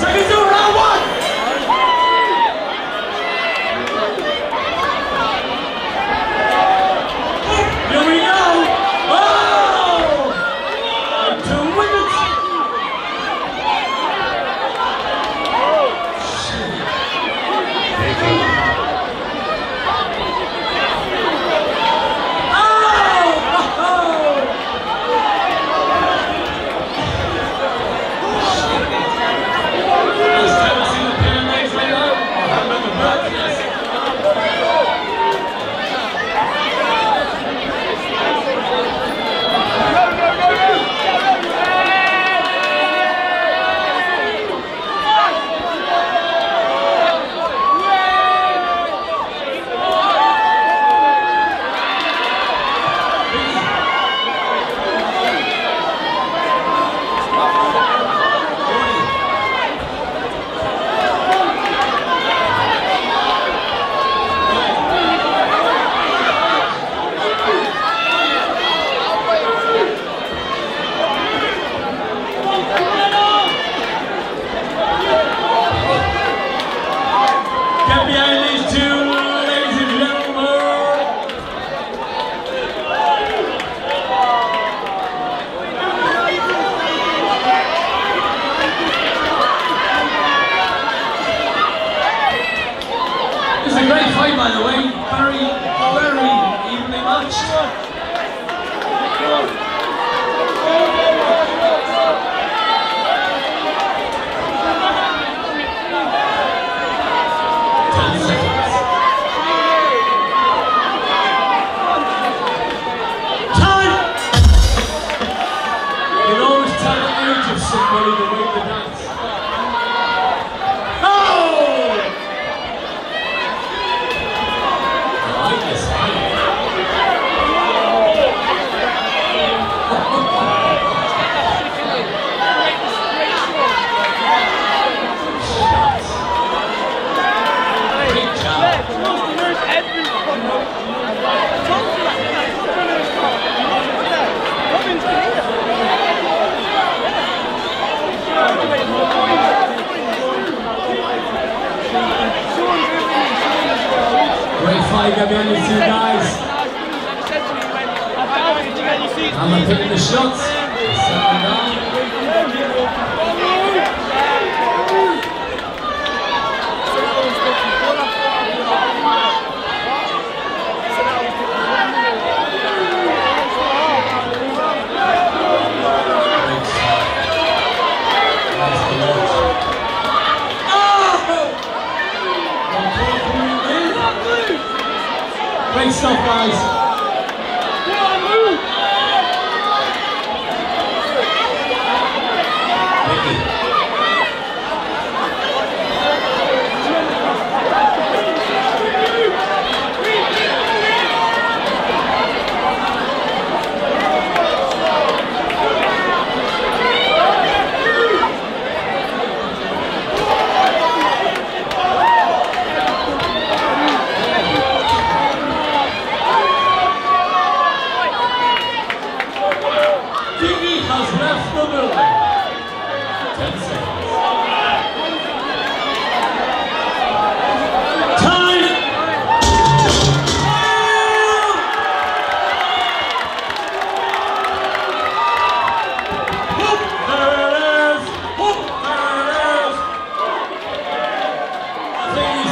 Seconds to round one. Here we go. Oh! 2 minutes. By the way, very evenly matched. Time! You can always tell the age of somebody the way they dance. Great fight between these two guys. I'm taking the shots. Settling down. Great stuff, guys. Has left the building. 10 seconds. Time! Hoop, there it is! Hoop, there it is! I think he's